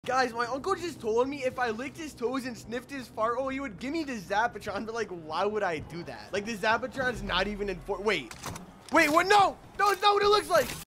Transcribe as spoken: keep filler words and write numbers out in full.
Guys, my uncle just told me if I licked his toes and sniffed his fart, oh, he would give me the Zapatron. But, like, why would I do that? Like, the Zapatron's not even in Fort. Wait. Wait, what? No! No, it's not what it looks like!